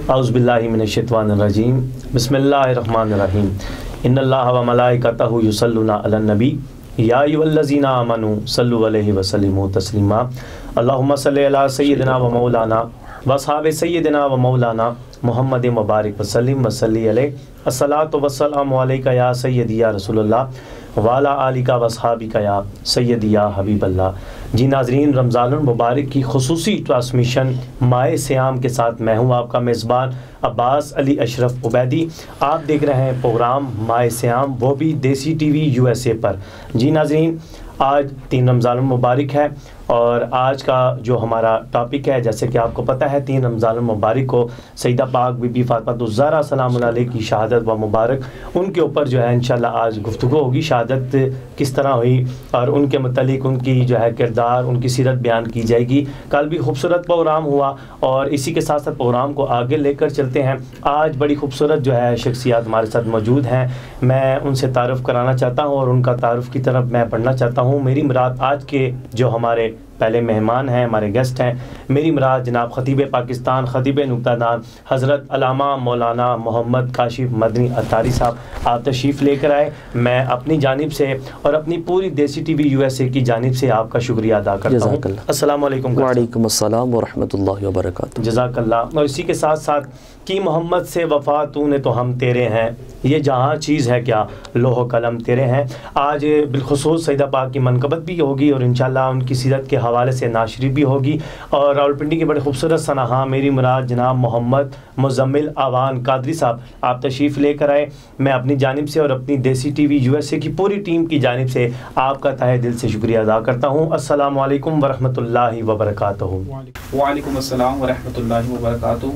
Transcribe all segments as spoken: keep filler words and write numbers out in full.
औज़ु बिल्लाहि मिनश्शैतानिर्रजीम बिस्मिल्लाहिर्रहमानिर्रहीम इन्नल्लाह व मलाइकतहु युसल्लूना अलन नबी या अय्युहल्लज़ीना आमनू सल्लु अलैहि व सल्लिमू तस्लीमा अल्लाहुम्मा सल्लि अला सय्यिदिना व मौलाना व अस्हाबि सय्यिदिना व मौलाना मुहम्मदिन व बारिक व सल्लिम व सल्ली अलैहि अस्सलातु वस्सलामु अलैका या सय्यदी या रसूलल्लाह वाला आलिका व अस्हाबिका या सय्यदी या हबीबल्लाह। जी नाज़रीन, रमज़ानुल मुबारक की खुसूसी ट्रांसमिशन माए सियाम के साथ मैं हूँ आपका मेज़बान अब्बास अली अशरफ उबैदी। आप देख रहे हैं प्रोग्राम माए सियाम, वो भी देसी टीवी यूएसए पर। जी नाज़रीन, आज तीन रमज़ानुल मुबारक है और आज का जो हमारा टॉपिक है, जैसे कि आपको पता है, तीन रमज़ानुल मुबारक को सईदा पाक बीबी फातिमा ज़हरा सलामुल्लाह अलैहा की शहादत व मुबारक, उनके ऊपर जो है इंशाल्लाह आज गुफ्तगू होगी। शहादत किस तरह हुई और उनके मतलब उनकी जो है किरदार, उनकी सीरत बयान की जाएगी। कल भी खूबसूरत प्रोग्राम हुआ और इसी के साथ साथ प्रोग्राम को आगे लेकर चलते हैं। आज बड़ी खूबसूरत जो है शख्सियात हमारे साथ मौजूद हैं, मैं उनसे तारुफ़ कराना चाहता हूँ और उनका तारुफ़ की तरफ मैं बढ़ना चाहता हूँ। मेरी मुराद आज के जो हमारे पहले मेहमान हैं, हमारे गेस्ट हैं, मेरी मुराद जनाब ख़तीब पाकिस्तान, ख़तीब नुक्तादान हज़रत अल्लामा मौलाना मोहम्मद काशिफ़ मदनी अत्तारी साहब, आप तशरीफ़ लेकर आए। मैं अपनी जानिब से और अपनी पूरी देसी टीवी यूएसए की जानिब से आपका शुक्रिया अदा करता हूँ। अस्सलाम वालेकुम। वालेकुम अस्सलाम व रहमतुल्लाहि व बरकातुहू। जज़ाकल्लाह। और इसी के साथ साथ कि मोहम्मद से वफ़ा तूने तो हम तेरे हैं, ये जहाँ चीज़ है क्या लोह कलम तेरे हैं। आज बिलखुसूस सईदा पाक की मनक़बत भी होगी और इंशाअल्लाह उनकी सीरत के हवाले से नाशरी भी होगी। और रावलपिंडी के बड़े खूबसूरत सनाहा मेरी मुराद जनाब मोहम्मद मुज़म्मिल आवान कादरी साहब, आप तशरीफ़ लेकर आए। मैं अपनी जानिब से और अपनी देसी टीवी यूएसए की पूरी टीम की जानिब से आपका तहे दिल से शुक्रिया अदा करता हूँ। अस्सलामु अलैकुम व रहमतुल्लाहि व बरकातुहू। वालेकुम अस्सलाम व रहमतुल्लाहि व बरकातुहू।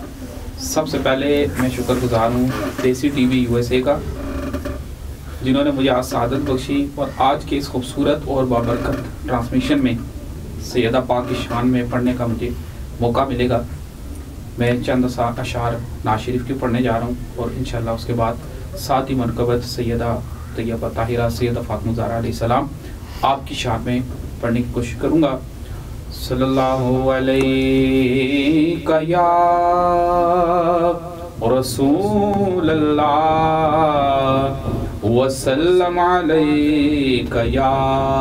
सबसे पहले मैं शुक्रगुज़ार हूँ देसी टीवी यूएसए का, जिन्होंने मुझे आज सआदत बख्शी और आज के इस खूबसूरत और बाबरकत ट्रांसमिशन में सैयदा पाक की शान में पढ़ने का मुझे मौका मिलेगा। मैं चंद सा अशार नाज़ शरीफ की पढ़ने जा रहा हूँ और इंशाअल्लाह उसके बाद साथ ही मनक़बत सैयदा तैयबा ताहिरा सैयदा फातिमा ज़हरा अलैहिस्सलाम आपकी शान में पढ़ने की कोशिश करूँगा। सल्लल्लाहु अलैका या रसूलल्लाह वसल्लम अलैका या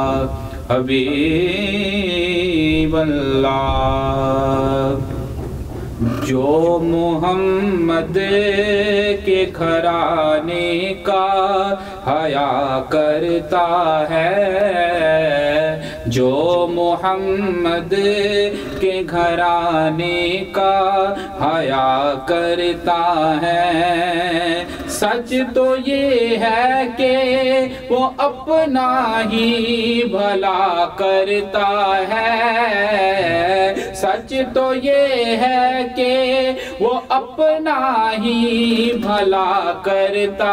हबीबल्लाह। जो मोहम्मद के घराने का हया करता है, जो मोहम्मद के घराने का हया करता है, सच तो ये है कि वो अपना ही भला करता है। सच तो ये है कि वो अपना ही भला करता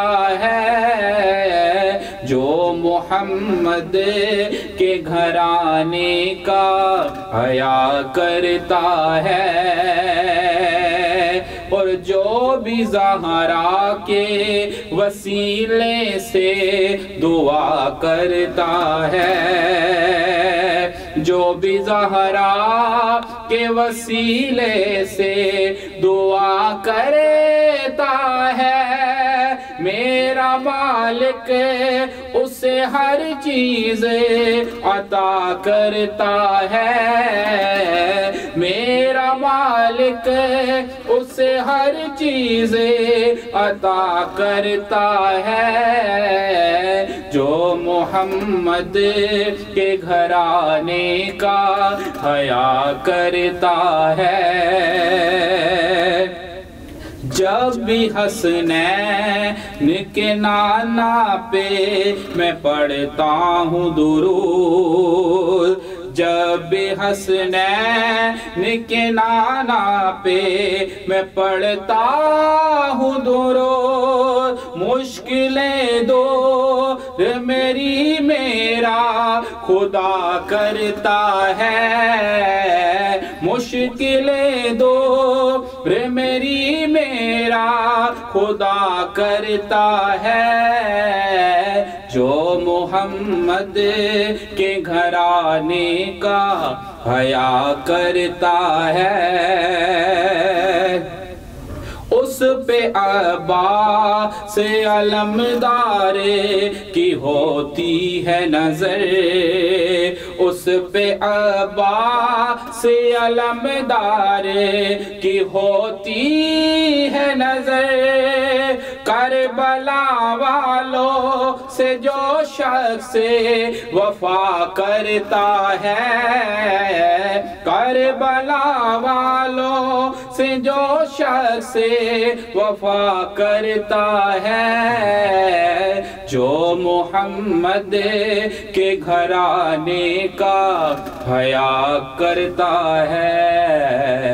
है। जो मोहम्मद के घराने का हया करता है और जो भी ज़हरा के वसीले से दुआ करता है, जो भी ज़हरा के वसीले से दुआ करता है, मेरा मालिक उसे हर चीज़ अता करता है। मेरा मालिक उसे हर चीज़ अता करता है। जो मोहम्मद के घराने का हया करता है। जब भी हसनैन के नाना पे मैं पढ़ता हूँ दुरूद, जब भी हसनैन के नाना पे मैं पढ़ता हूँ दुरूद, मुश्किलें दूर मेरी मेरा खुदा करता है। मुश्किलें दूर मेरी मेरा खुदा करता है। जो मोहम्मद के घराने का हया करता है। اس پہ عباس علمدار کی ہوتی ہے نظر، اس پہ عباس علمدار کی ہوتی ہے نظر، کربلا والوں سے جو شخص وفا کرتا ہے، کربلا والوں سے جو شخص وفا کرتا ہے، جو محمد کے گھرانے کا حیا کرتا ہے۔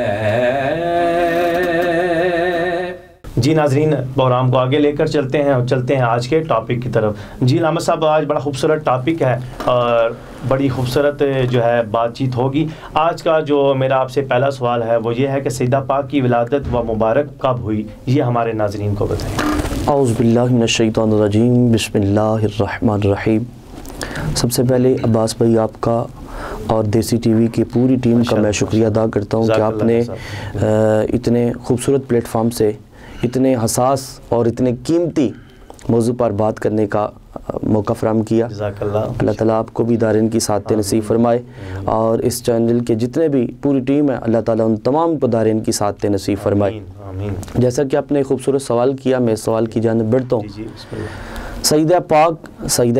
جی ناظرین، پروگرام کو آگے لے کر چلتے ہیں اور چلتے ہیں آج کے ٹاپک کی طرف۔ جی علامہ صاحب، آج بڑا خوبصورت ٹاپک ہے اور بڑی خوبصورت جو ہے بات چیت ہوگی۔ آج کا جو میرا آپ سے پہلا سوال ہے وہ یہ ہے کہ سیدہ پاک کی ولادت و مبارک کب ہوئی، یہ ہمارے ناظرین کو بتائیں۔ اعوذ باللہ من الشیطان الرجیم، بسم اللہ الرحمن الرحیم۔ سب سے پہلے عباس بھائی آپ کا اور دیسی ٹی وی کی پوری ٹیم کا میں شکریہ ادا کرتا ہوں کہ آپ نے اتنے خوبصورت پلیٹ فارم سے اتنے حساس اور اتنے قیمتی موضوع پر بات کرنے کا موقع فراہم کیا۔ جزاک اللہ۔ اللہ تعالیٰ آپ کو بھی دارین کی سعادت نصیب فرمائے، اور اس چینل کے جتنے بھی پوری ٹیم ہے اللہ تعالیٰ ان تمام کو دارین کی سعادت نصیب فرمائے۔ جیسا کہ آپ نے خوبصورت سوال کیا، میں سوال کی جانب بڑھتا ہوں۔ سیدہ پاک سیدہ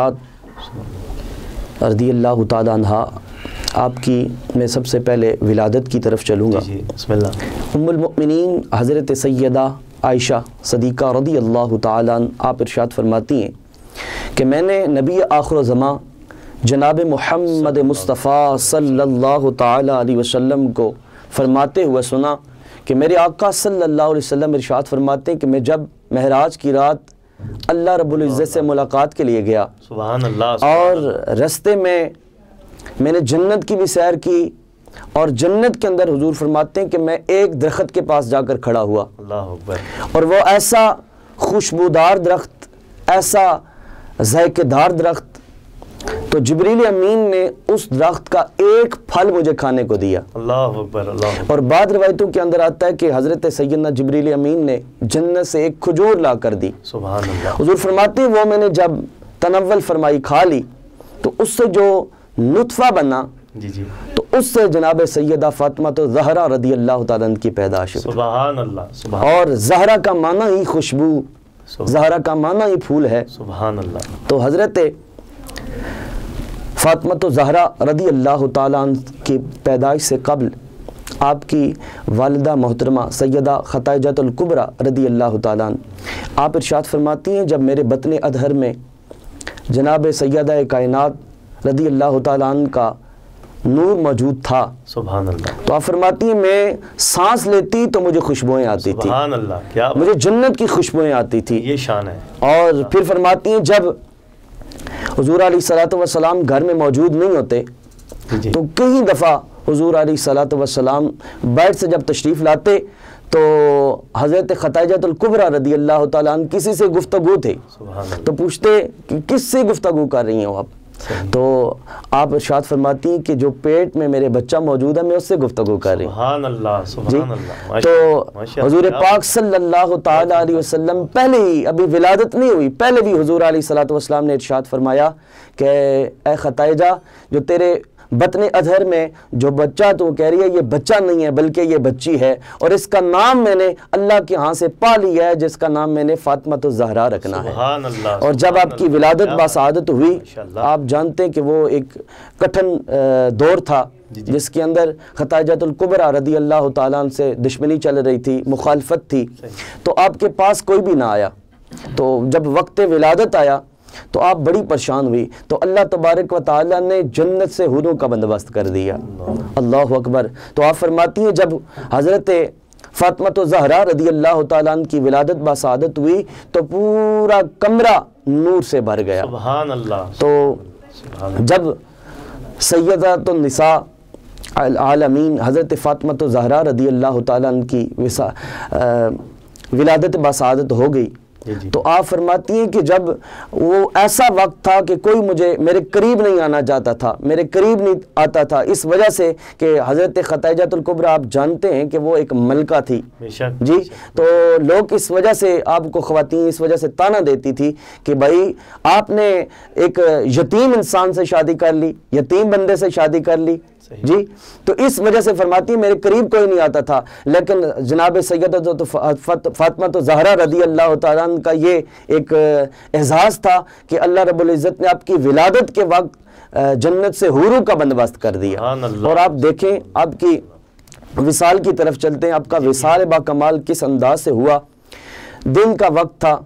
کائنات رضی اللہ تعالیٰ عنہا، آپ کی میں سب سے پہلے ولادت کی طرف چلوں گا۔ بسم اللہ۔ ام المؤمنین حضرت سیدہ عائشہ صدیقہ رضی اللہ تعالیٰ عنہ آپ ارشاد فرماتی ہیں کہ میں نے نبی آخر الزماں جناب محمد مصطفیٰ صلی اللہ تعالیٰ علیہ وسلم کو فرماتے ہوئے سنا کہ میرے آقا صلی اللہ علیہ وسلم ارشاد فرماتے ہیں کہ میں جب معراج کی رات اللہ رب العزت سے ملاقات کے لیے گیا، سبحان اللہ، اور رستے میں میں نے جنت کی بھی سیر کی، اور جنت کے اندر حضور فرماتے ہیں کہ میں ایک درخت کے پاس جا کر کھڑا ہوا، اللہ اکبر، اور وہ ایسا خوشبودار درخت، ایسا ذائقہ دار درخت، تو جبریل امین نے اس درخت کا ایک پھل مجھے کھانے کو دیا۔ اللہ اکبر، اللہ اکبر۔ اور بعض روایتوں کے اندر آتا ہے کہ حضرت سیدنا جبریل امین نے جنت سے ایک کھجور لا کر دی۔ سبحان اللہ۔ حضور فرماتے ہیں وہ میں نے جب تنول فرمائی، کھا لی، تو اس سے جو نطفہ بنا، جی جی، تو اس سے جناب سیدہ فاطمہ تو زہرا رضی اللہ تعالیٰ عنہ کی پیدائش ہوئی۔ سبحان اللہ، سبحان، اور زہرا کا معنی ہی خوشبو، زہرا کا معنی ہی پھول ہے۔ سبحان اللہ۔ تو حضرت فاطمہ تو زہرا رضی اللہ تعالیٰ عنہ کی پیدائش سے قبل آپ کی والدہ محترمہ سیدہ خدیجہ الکبریٰ رضی اللہ تعالیٰ عنہ آپ ارشاد فرماتی ہیں جب میرے بطن ادھر میں جناب سیدہ کائنات رضی اللہ تعالیٰ عنہ کا نور موجود تھا، سبحان اللہ، تو آپ فرماتی ہیں میں سانس لیتی تو مجھے خوشبوئیں آتی تھی، سبحان اللہ، کیا مجھے جنت کی خوشبوئیں آتی تھی، یہ شان ہے۔ اور پھر فرماتی ہیں جب حضور علیہ الصلوۃ والسلام گھر میں موجود نہیں ہوتے تو کئی دفعہ حضور علیہ الصلوۃ والسلام بیت سے جب تشریف لاتے تو حضرت خدیجہ الکبریٰ رضی اللہ تعالیٰ عنہ کسی سے گفتگو تھے، تو پوچھتے کہ کس سے گفتگو کر رہی ہیں آپ؟ تو آپ ارشاد فرماتی ہیں کہ جو پیٹ میں میرے بچہ موجود ہے میں اس سے گفتگو کر رہی ہوں۔ سبحان اللہ، سبحان اللہ۔ تو حضور پاک صلی اللہ تعالیٰ علیہ وسلم پہلے ہی، ابھی ولادت نہیں ہوئی، پہلے بھی حضور علیہ الصلوۃ والسلام نے ارشاد فرمایا کہ اے خدیجہ جو تیرے بطن اظہر میں جو بچہ تو کہہ رہی ہے یہ بچہ نہیں ہے بلکہ یہ بچی ہے، اور اس کا نام میں نے اللہ کے ہاں سے پا لیا ہے جس کا نام میں نے فاطمہ الزہرا رکھنا ہے۔ سبحان اللہ۔ اور جب آپ کی ولادت باسعادت ہوئی، آپ جانتے ہیں کہ وہ ایک کٹھن دور تھا جس کے اندر خدیجہ الکبریٰ رضی اللہ تعالیٰ عنہ سے دشمنی چل رہی تھی، مخالفت تھی، تو آپ کے پاس کوئی بھی نہ آیا، تو جب وقت ولادت آیا تو آپ بڑی پریشان ہوئی، تو اللہ تبارک و تعالیٰ نے جنت سے حوروں کا بندوبست کر دیا۔ اللہ اکبر۔ تو آپ فرماتی ہیں جب حضرت فاطمہ زہرا رضی اللہ تعالیٰ عنہ کی ولادت باسعادت ہوئی تو پورا کمرہ نور سے بھر گیا۔ سبحان اللہ۔ تو جب سیدۃ النساء العالمین حضرت فاطمہ زہرا رضی اللہ تعالیٰ عنہ کی ولادت باسعادت ہو گئی تو آپ فرماتی ہیں کہ جب وہ ایسا وقت تھا کہ کوئی مجھے میرے قریب نہیں آنا چاہتا تھا، میرے قریب نہیں آتا تھا، اس وجہ سے کہ حضرت خدیجہ الکبریٰ آپ جانتے ہیں کہ وہ ایک ملکہ تھی جی، تو لوگ اس وجہ سے آپ کو خواتین اس وجہ سے تانا دیتی تھی کہ بھائی آپ نے ایک یتیم انسان سے شادی کر لی، یتیم بندے سے شادی کر لی جی، تو اس وجہ سے فرماتی ہیں میرے قریب کوئی نہیں آتا تھا، لیکن جناب سیدہ فاطمہ زہرا رضی اللہ تعالیٰ عنہ کا یہ ایک اعزاز تھا کہ اللہ رب العزت نے آپ کی ولادت کے وقت جنت سے حوروں کا بندوبست کر دیا۔ اور آپ دیکھیں آپ کی وصال کی طرف چلتے ہیں، آپ کا وصال با کمال کس انداز سے ہوا۔ دن کا وقت تھا،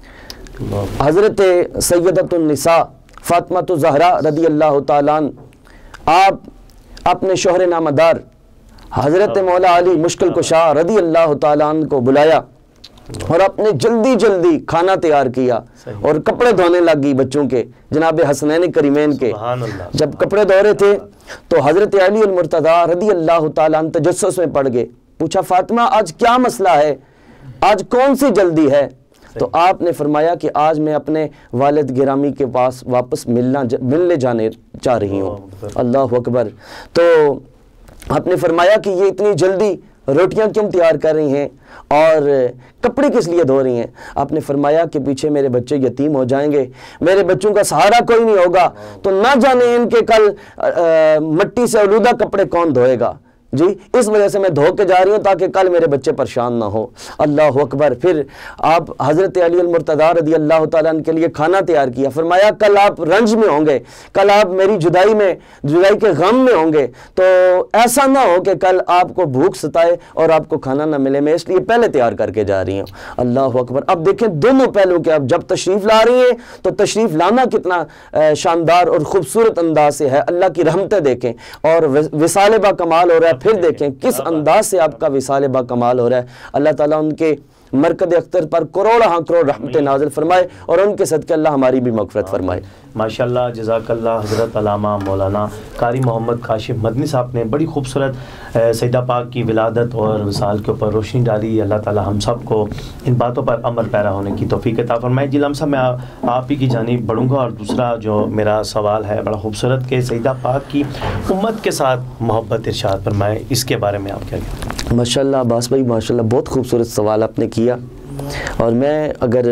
حضرت سیدۃ النساء فاطمہ زہرا رضی اللہ تعالیٰ عنہ آپ اپنے شوہر نامدار حضرت مولا علی مشکل کشا رضی اللہ تعالیٰ عنہ کو بلایا اور اپنے جلدی جلدی کھانا تیار کیا اور کپڑے دھونے لگی بچوں کے، جناب حسنین کریمین کے۔ جب کپڑے دھو رہے تھے تو حضرت علی المرتضیٰ رضی اللہ تعالیٰ عنہ تجسس میں پڑ گئے، پوچھا فاطمہ آج کیا مسئلہ ہے، آج کون سی جلدی ہے؟ تو آپ نے فرمایا کہ آج میں اپنے والد گرامی کے پاس واپس ملنا ملنے جانے چاہ رہی ہوں۔ اللہ اکبر۔ تو آپ نے فرمایا کہ یہ اتنی جلدی روٹیاں کیوں تیار کر رہی ہیں اور کپڑے کس لیے دھو رہی ہیں؟ آپ نے فرمایا کہ پیچھے میرے بچے یتیم ہو جائیں گے، میرے بچوں کا سہارا کوئی نہیں ہوگا، تو نہ جانے ان کے کل مٹی سے آلودہ کپڑے کون دھوئے گا جی، اس وجہ سے میں دھو کے جا رہی ہوں تاکہ کل میرے بچے پریشان نہ ہو۔ اللہ اکبر۔ پھر آپ حضرت علی المرتضیٰ رضی اللہ تعالیٰ عنہ کے لیے کھانا تیار کیا، فرمایا کل آپ رنج میں ہوں گے، کل آپ میری جدائی میں جدائی کے غم میں ہوں گے، تو ایسا نہ ہو کہ کل آپ کو بھوک ستائے اور آپ کو کھانا نہ ملے، میں اس لیے پہلے تیار کر کے جا رہی ہوں۔ اللہ اکبر۔ اب دیکھیں دونوں پہلو کے، اب جب تشریف لا رہی ہیں تو تشریف لانا کتنا شاندار اور خوبصورت انداز سے ہے، اللہ کی رحمتیں دیکھیں، اور وصال با کمال ہو رہا ہے، پھر دیکھیں کس انداز سے آپ کا وصال با کمال ہو رہا ہے۔ اللہ تعالیٰ ان کے مرکز اختر پر کروڑ ہاں کروڑ رحمت نازل فرمائے اور ان کے صدقے اللہ ہماری بھی مغفرت فرمائے۔ ماشاءاللہ، جزاک اللہ حضرت علامہ مولانا قاری محمد کاشف مدنی صاحب نے بڑی خوبصورت سیدہ پاک کی ولادت اور وصال کے اوپر روشنی ڈالی۔ اللہ تعالیٰ ہم سب کو ان باتوں پر عمل پیرا ہونے کی توفیق عطا فرمائے۔ جی لمحہ میں آپ ہی کی جانب بڑھوں گا، اور دوسرا جو میرا سوال ہے بڑا خوبصورت کہ سیدہ پاک کی امت کے ساتھ محبت ارشاد فرمائے، اس کے بارے میں آپ کیا کہتے ہیں؟ ماشاءاللہ عباس بھائی، ماشاءاللہ بہت خوبصورت سوال آپ نے کیا، اور میں اگر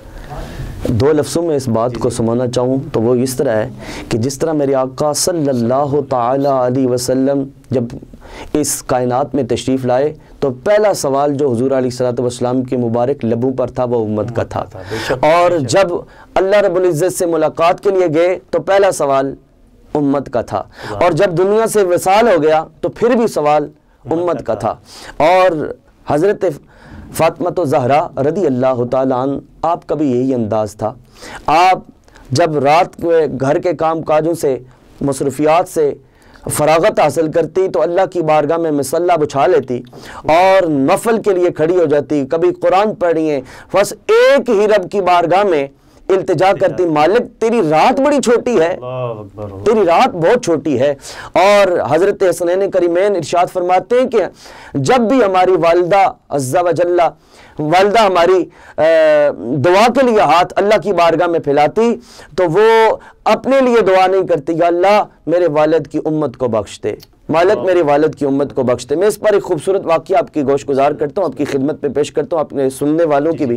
دو لفظوں میں اس بات کو سمانا چاہوں تو وہ اس طرح ہے کہ جس طرح میرے آقا صلی اللہ تعالی علیہ وسلم جب اس کائنات میں تشریف لائے تو پہلا سوال جو حضور علیہ الصلوۃ والسلام کے مبارک لبوں پر تھا وہ امت کا تھا، اور جب اللہ رب العزت سے ملاقات کے لیے گئے تو پہلا سوال امت کا تھا، اور جب دنیا سے وصال ہو گیا تو پھر بھی سوال امت کا تھا۔ اور حضرت فاطمہ زہرا رضی اللہ تعالیٰ عنہ آپ کا بھی یہی انداز تھا، آپ جب رات کو گھر کے کام کاجوں سے مصروفیات سے فراغت حاصل کرتی تو اللہ کی بارگاہ میں مصلی بچھا لیتی اور نفل کے لیے کھڑی ہو جاتی، کبھی قرآن پڑھ رہی ہیں، بس ایک ہی رب کی بارگاہ میں التجا کرتی، مالک تیری رات بڑی چھوٹی ہے، تیری رات بہت چھوٹی ہے۔ اور حضرت حسنین کریمین ارشاد فرماتے ہیں کہ جب بھی ہماری والدہ عز و جل والدہ ہماری دعا کے لیے ہاتھ اللہ کی بارگاہ میں پھیلاتی تو وہ اپنے لیے دعا نہیں کرتی، یا اللہ میرے والد کی امت کو بخش دے، مالک میرے والد کی امت کو بخش دے۔ میں اس پر ایک خوبصورت واقعہ آپ کی گوش گزار کرتا ہوں، آپ کی خدمت میں پیش کرتا ہوں، اپنے سننے والوں کی بھی۔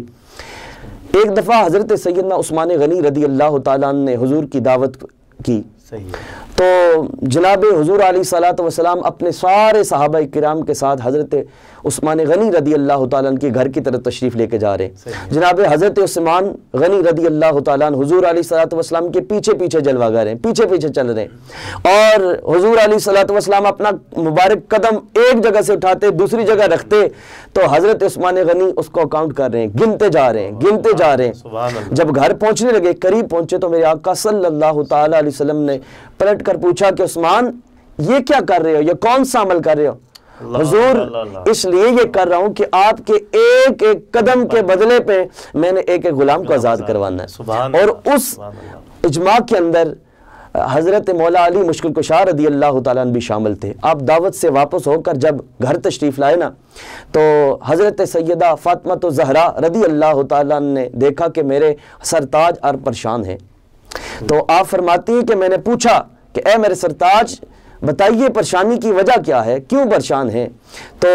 ایک دفعہ حضرت سیدنا عثمان غنی رضی اللہ تعالیٰ عنہ نے حضور کی دعوت کی، تو جناب حضور علیہ الصلوۃ والسلام اپنے سارے صحابہ کرام کے ساتھ حضرت عثمان غنی رضی اللہ تعالیٰ عنہ کے گھر کی طرف تشریف لے کے جا رہے ہیں۔ جناب حضرت عثمان غنی رضی اللہ تعالیٰ عنہ حضور علیہ الصلوۃ والسلام کے پیچھے پیچھے جلوہ گر ہیں، پیچھے پیچھے چل رہے ہیں، اور حضور علیہ الصلوۃ والسلام اپنا مبارک قدم ایک جگہ سے اٹھاتے دوسری جگہ رکھتے تو حضرت عثمان غنی اس کو کاؤنٹ کر رہے ہیں، گنتے جا رہے ہیں گنتے جا رہے ہیں۔ جب گھر پہنچنے لگے، قریب پہنچے تو میرے آقا صلی اللہ تعالیٰ علیہ وسلم نے پلٹ کر پوچھا کہ عثمان یہ کیا کر رہے ہو، یہ کون سا عمل کر رہے ہو؟ حضور اس لیے یہ کر رہا ہوں کہ آپ کے ایک ایک قدم کے بدلے پہ میں نے ایک ایک غلام کو آزاد کروانا ہے۔ اور اس اجماع کے اندر حضرت مولا علی مشکل کشا رضی اللہ تعالیٰ عنہ بھی شامل تھے۔ آپ دعوت سے واپس ہو کر جب گھر تشریف لائے نا تو حضرت سیدہ فاطمہ زہرا رضی اللہ تعالیٰ عنہ نے دیکھا کہ میرے سرتاج اور پریشان ہیں، تو آپ فرماتی ہیں کہ میں نے پوچھا کہ اے میرے سرتاج بتائیے پریشانی کی وجہ کیا ہے، کیوں پریشان ہیں؟ تو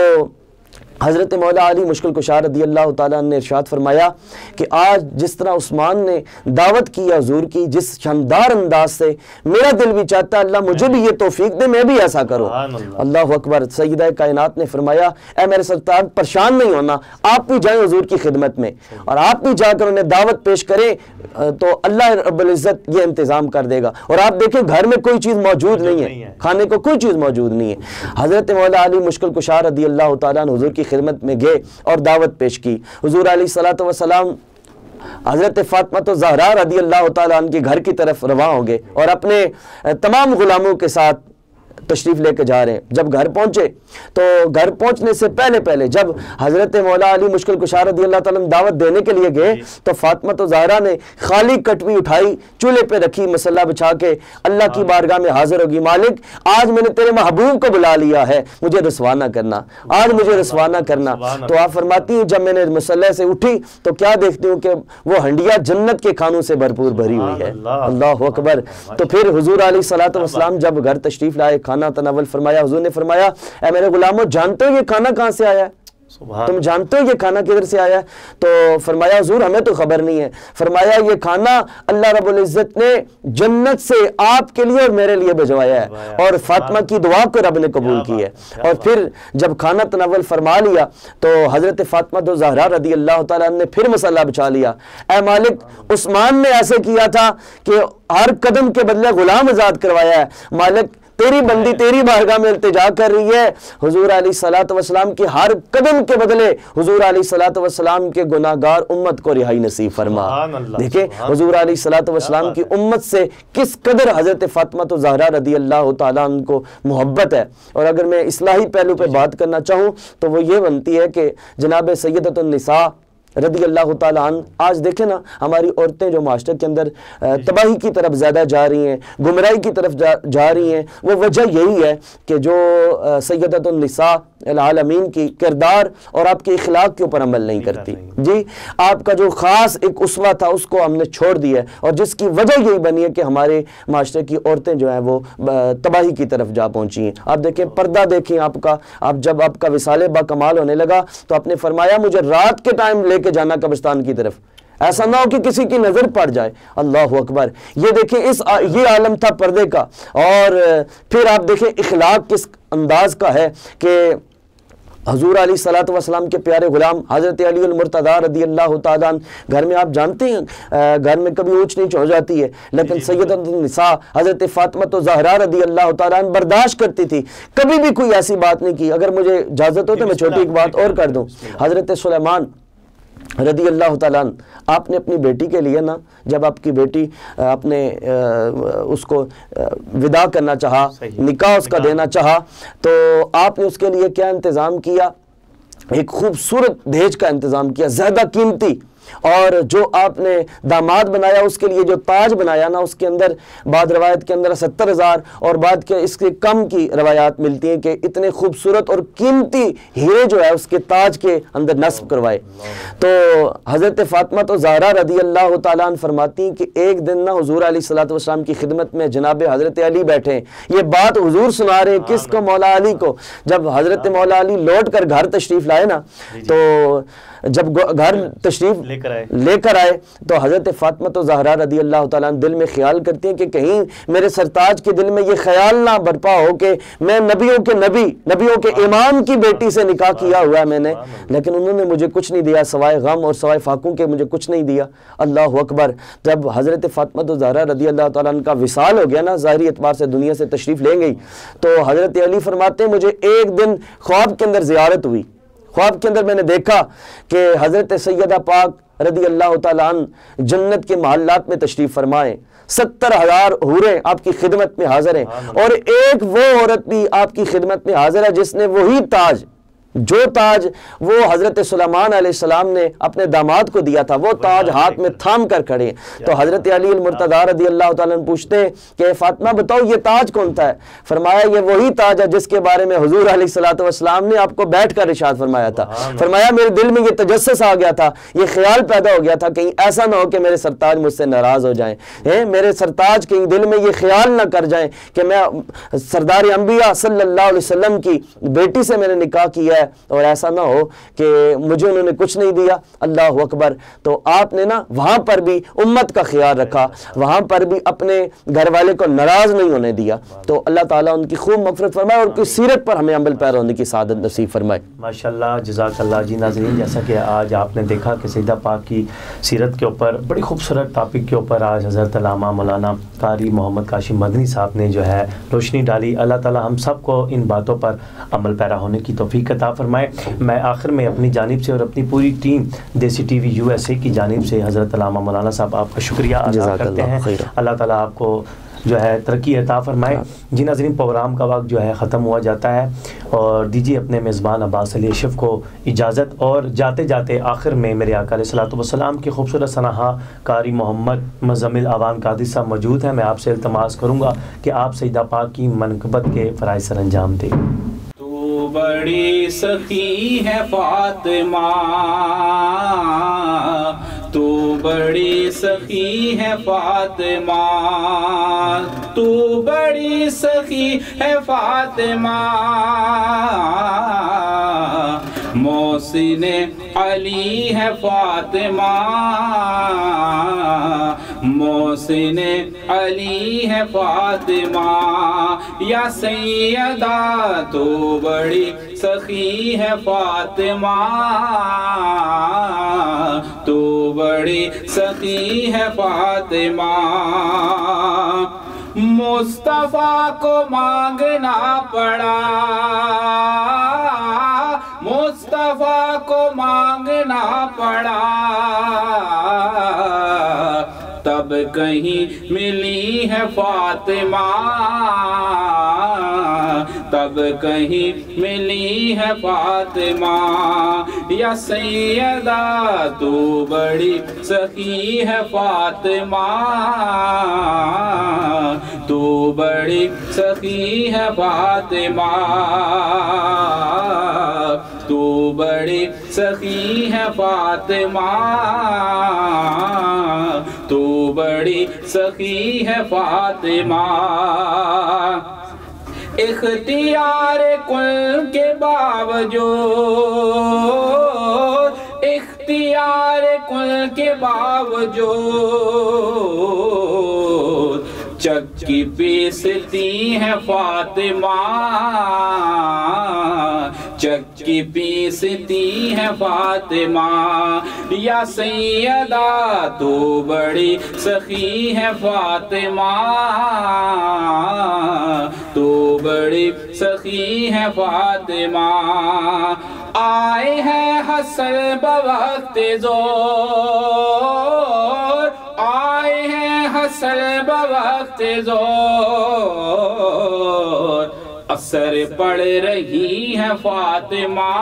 حضرت مولا علی مشکل کشا رضی اللہ تعالیٰ عنہ نے ارشاد فرمایا کہ آج جس طرح عثمان نے دعوت کی حضور کی جس شاندار انداز سے، میرا دل بھی چاہتا ہے اللہ مجھے بھی یہ توفیق دے میں بھی ایسا کروں۔ اللہ اکبر۔ سیدہ کائنات نے فرمایا اے میرے سرتاج پریشان نہیں ہونا، آپ بھی جائیں حضور کی خدمت میں اور آپ بھی جا کر انہیں دعوت پیش کریں تو اللہ رب العزت یہ انتظام کر دے گا۔ اور آپ دیکھیں گھر میں کوئی چیز موجود نہیں ہے، کھانے کو کوئی چیز موجود نہیں ہے۔ حضرت مولا علی مشکل کشا رضی اللہ تعالیٰ عنہ حضور کی خدمت میں گئے اور دعوت پیش کی۔ حضور علیہ الصلوۃ والسلام حضرت فاطمہ زہرا رضی اللہ تعالیٰ عنہ کے گھر کی طرف رواں ہو گئے اور اپنے تمام غلاموں کے ساتھ تشریف لے کے جا رہے ہیں۔ جب گھر پہنچے تو گھر پہنچنے سے پہلے پہلے جب حضرت مولا علی مشکل کشا رضی اللہ تعالیٰ دعوت دینے کے لیے گئے تو فاطمہ زہرا نے خالی کٹوی اٹھائی، چولہے پہ رکھی، مسلح بچھا کے اللہ کی بارگاہ میں حاضر ہوگی، مالک آج میں نے تیرے محبوب کو بلا لیا ہے، مجھے رسوا نہ کرنا، آج مجھے رسوا نہ کرنا۔ تو آپ فرماتی ہیں جب میں نے مسلح سے اٹھی تو کیا دیکھتی ہوں کہ وہ ہنڈیا جنت کے کھانوں سے بھرپور بھری ہوئی ہے۔ اللہ اکبر۔ تو پھر حضور علیہ الصلوۃ والسلام جب گھر تشریف لائے، کھانا تناول فرمایا، حضور نے فرمایا اے میرے غلاموں جانتے ہو یہ کھانا کہاں سے آیا ہے؟ تم جانتے ہو یہ کھانا کدھر سے آیا ہے؟ تو فرمایا حضور ہمیں تو خبر نہیں ہے۔ فرمایا یہ کھانا اللہ رب العزت نے جنت سے آپ کے لیے اور میرے لیے بھجوایا ہے اور فاطمہ کی دعا کو رب نے قبول کی ہے۔ اور پھر جب کھانا تناول فرما لیا تو حضرت فاطمہ زہرا رضی اللہ تعالیٰ عنہ نے پھر مسلح بچھا لیا۔ اے مالک عثمان نے ایسے کیا تھا کہ ہر قدم کے بدلے غلام آزاد کروایا ہے، مالک تیری بندی تیری بارگاہ میں التجا کر رہی ہے، حضور علیہ الصلوۃ والسلام کی ہر قدم کے بدلے حضور علیہ الصلوۃ والسلام کے گناہگار امت کو رہائی نصیب فرما۔ دیکھیں حضور علیہ الصلوۃ والسلام کی امت سے کس قدر حضرت فاطمہ زہرا رضی اللہ تعالیٰ عنہ کو محبت ہے۔ اور اگر میں اصلاحی پہلو پہ بات کرنا چاہوں تو وہ یہ بنتی ہے کہ جناب سیدۃ النساء رضی اللہ تعالیٰ عنہ، آج دیکھیں نا ہماری عورتیں جو معاشرے کے اندر تباہی کی طرف زیادہ جا رہی ہیں، گمراہی کی طرف جا رہی ہیں، وہ وجہ یہی ہے کہ جو سیدۃ النساء العالمین کی کردار اور آپ کے اخلاق کے اوپر عمل نہیں کرتی۔ جی آپ کا جو خاص ایک اسوہ تھا اس کو ہم نے چھوڑ دیا ہے اور جس کی وجہ یہی بنی ہے کہ ہمارے معاشرے کی عورتیں جو ہیں وہ تباہی کی طرف جا پہنچی ہیں۔ آپ دیکھیں پردہ دیکھیں آپ کا، آپ جب آپ کا وصال با کمال ہونے لگا تو آپ نے فرمایا مجھے رات کے ٹائم لے کے جانا قبرستان کی طرف، ایسا نہ ہو کہ کسی کی نظر پڑ جائے۔ اللہ اکبر۔ یہ دیکھیں اس یہ عالم تھا پردے کا۔ اور پھر آپ دیکھیں اخلاق کس انداز کا ہے کہ حضور علیہ الصلوۃ والسلام کے پیارے غلام حضرت علی المرتضیٰ رضی اللہ تعالیٰ عنہ گھر میں آپ جانتے ہیں گھر میں کبھی اونچ نیچ ہو جاتی ہے، لیکن سیدۃ النساء حضرت فاطمہ زہرا رضی اللہ تعالیٰ عنہ برداشت کرتی تھی، کبھی بھی کوئی ایسی بات نہیں کی۔ اگر مجھے اجازت ہو تو میں چھوٹی ایک بات اور کر دوں۔ حضرت سلیمان رضی اللہ تعالیٰ عنہ آپ نے اپنی بیٹی کے لیے نا جب آپ کی بیٹی آپ نے اس کو وداع کرنا چاہا، نکاح اس کا دینا چاہا، تو آپ نے اس کے لیے کیا انتظام کیا؟ ایک خوبصورت دہیج کا انتظام کیا، زیادہ قیمتی۔ اور جو آپ نے داماد بنایا اس کے لیے جو تاج بنایا نا اس کے اندر بعض روایت کے اندر ستر ہزار اور بعد کے اس کے کم کی روایات ملتی ہیں کہ اتنے خوبصورت اور قیمتی ہیرے جو ہے اس کے تاج کے اندر نصب کروائے۔ تو حضرت فاطمہ تو زہرا رضی اللہ تعالیٰ عنہ فرماتی ہیں کہ ایک دن نا حضور علیہ الصلوۃ والسلام کی خدمت میں جناب حضرت علی بیٹھے ہیں، یہ بات حضور سنا رہے ہیں کس کو؟ مولا علی کو۔ جب حضرت مولا علی لوٹ کر گھر تشریف لائے نا تو جب گھر تشریف لے کر آئے تو حضرت فاطمہ زہرا رضی اللہ تعالیٰ عنہ دل میں خیال کرتی ہیں کہ کہیں میرے سرتاج کے دل میں یہ خیال نہ برپا ہو کہ میں نبیوں کے نبی نبیوں کے امام کی بیٹی سے نکاح کیا ہوا ہے میں نے، لیکن انہوں نے مجھے کچھ نہیں دیا سوائے غم اور سوائے فاقوں کے، مجھے کچھ نہیں دیا۔ اللہ اکبر۔ جب حضرت فاطمہ زہرا رضی اللہ تعالیٰ عنہ کا وصال ہو گیا نا، ظاہری اعتبار سے دنیا سے تشریف لے گئی، تو حضرت علی فرماتے ہیں مجھے ایک دن خواب کے اندر زیارت ہوئی، خواب کے اندر میں نے دیکھا کہ حضرت سیدہ پاک رضی اللہ تعالیٰ عنہ جنت کے محلات میں تشریف فرمائیں، ستر ہزار حوریں آپ کی خدمت میں حاضر ہیں اور ایک وہ عورت بھی آپ کی خدمت میں حاضر ہے جس نے وہی تاج جو تاج وہ حضرت سلیمان علیہ السلام نے اپنے داماد کو دیا تھا وہ تاج ہاتھ میں تھام کر کھڑے ہیں۔ تو حضرت علی المرتضیٰ رضی اللہ تعالیٰ عنہ پوچھتے ہیں کہ فاطمہ بتاؤ یہ تاج کون تھا ہے؟ فرمایا یہ وہی تاج ہے جس کے بارے میں حضور علیہ السلام نے آپ کو بیٹھ کر ارشاد فرمایا تھا۔ فرمایا میرے دل میں یہ تجسس آ گیا تھا، یہ خیال پیدا ہو گیا تھا کہیں ایسا نہ ہو کہ میرے سرتاج مجھ سے ناراض ہو جائیں، میرے سرتاج کہیں دل میں یہ خیال نہ کر جائیں کہ میں سردار انبیاء صلی اللہ علیہ وسلم کی بیٹی سے میں نے نکاح کیا ہے اور ایسا نہ ہو کہ مجھے انہوں نے کچھ نہیں دیا۔ اللہ اکبر۔ تو آپ نے نا وہاں پر بھی امت کا خیال رکھا، وہاں پر بھی اپنے گھر والے کو ناراض نہیں ہونے دیا۔ تو اللہ تعالیٰ ان کی خوب مغفرت فرمائے اور ان کی سیرت پر ہمیں عمل پیرا ہونے کی سعادت نصیب فرمائے۔ ماشاءاللہ، جزاک اللہ۔ جی ناظرین، جیسا کہ آج آپ نے دیکھا کہ سیدہ پاک کی سیرت کے اوپر بڑی خوبصورت ٹاپک کے اوپر آج حضرت علامہ مولانا قاری محمد کاشم مدنی صاحب نے جو ہے روشنی ڈالی۔ اللہ تعالیٰ ہم سب کو ان باتوں پر عمل پیرا ہونے کی توفیق عطا فرمائے۔ میں آخر میں اپنی جانب سے اور اپنی پوری team Desi T V U S A کی جانب سے حضرت علامہ مولانا صاحب آپ کا شکریہ ادا کرتے ہیں۔ اللہ تعالیٰ آپ کو جو ہے ترقی عطا فرمائے۔ جی ناظرین، پروگرام کا وقت جو ہے ختم ہوا جاتا ہے اور دیجیے اپنے میزبان عباس علی اشرف کو اجازت، اور جاتے جاتے آخر میں میرے آقا علیہ الصلوۃ والسلام کے خوبصورت سنہا قاری محمد مزمل عوان قادری صاحب موجود ہیں۔ میں آپ سے التماس کروں گا کہ آپ سیدہ پاک کی منقبت کے فرائض سر انجام دیں۔ تو بڑی سخی ہے فاطمہ، تو بڑی سخی ہے فاطمہ، تو بڑی سخی ہے فاطمہ، محسن علی ہے فاطمہ، محسن علی ہے فاطمہ، یا سیدہ تو بڑی سخی ہے فاطمہ، تو بڑی سخی ہے فاطمہ، مصطفیٰ کو مانگنا پڑا، مصطفیٰ کو مانگنا پڑا، تب کہیں ملی ہے فاطمہ، تب کہیں ملی ہے فاطمہ، یا سیدہ تو بڑی سخی ہے فاطمہ، تو بڑی سخی ہے فاطمہ، تو بڑی سخی ہے فاطمہ، تو بڑی سخی ہے فاطمہ، اختیار کل کے باوجود، اختیار کل کے باوجود، چکی پیستی ہے فاطمہ، چکی پیستی ہے فاطمہ، یا سیدہ تو بڑی سخی ہے فاطمہ، تو بڑی سخی ہے فاطمہ، آئے ہیں حسن بوقت زور، آئے ہیں حسن بوقت زور، اثر پڑ رہی ہے فاطمہ،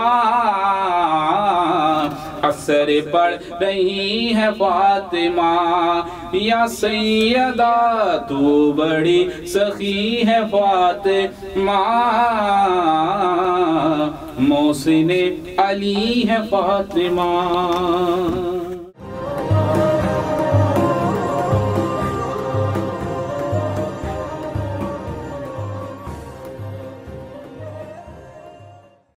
اثر پڑ رہی ہے فاطمہ، یا سیدہ تو بڑی سخی ہے فاطمہ، محسن علی ہے فاطمہ۔